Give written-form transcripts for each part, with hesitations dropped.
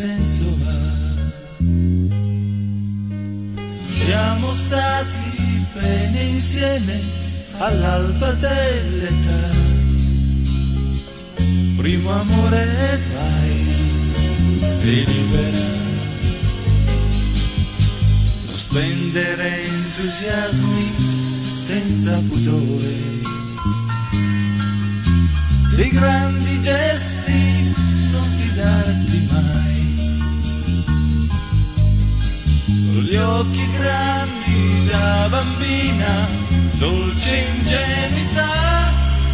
senso ha? Siamo stati bene insieme all'alba dell'età, primo amore vai, si libera, non spendere entusiasmi senza pudore, dei grandi gesti non fidarti mai, con gli occhi grandi da bambina, dolce ingenuità,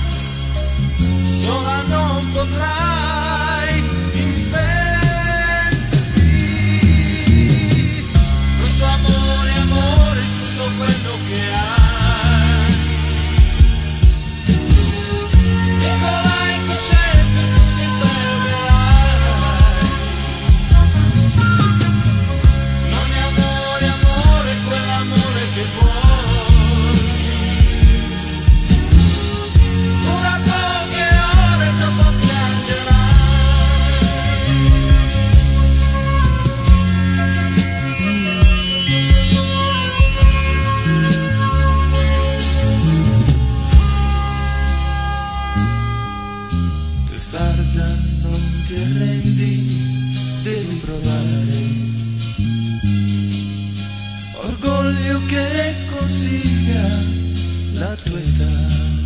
sola non potrai inventarti. Questo amore, amore, tutto quello che hai, piccola incosciente, tu ti perderai. Non è amore, amore, quell'amore che vuoi. Testarda, non ti arrendi, devi provare, orgoglio che consiglia la tua età,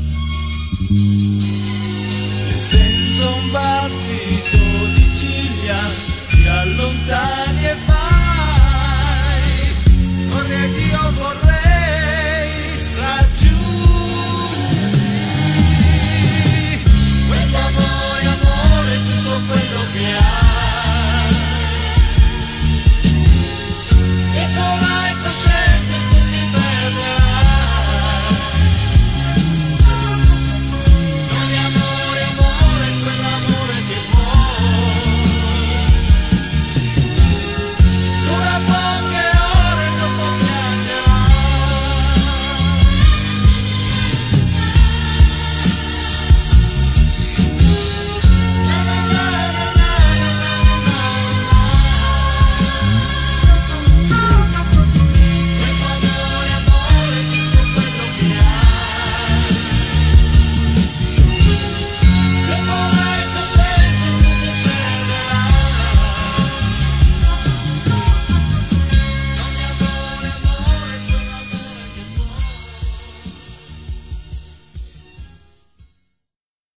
e senza un battito di ciglia ti allontani e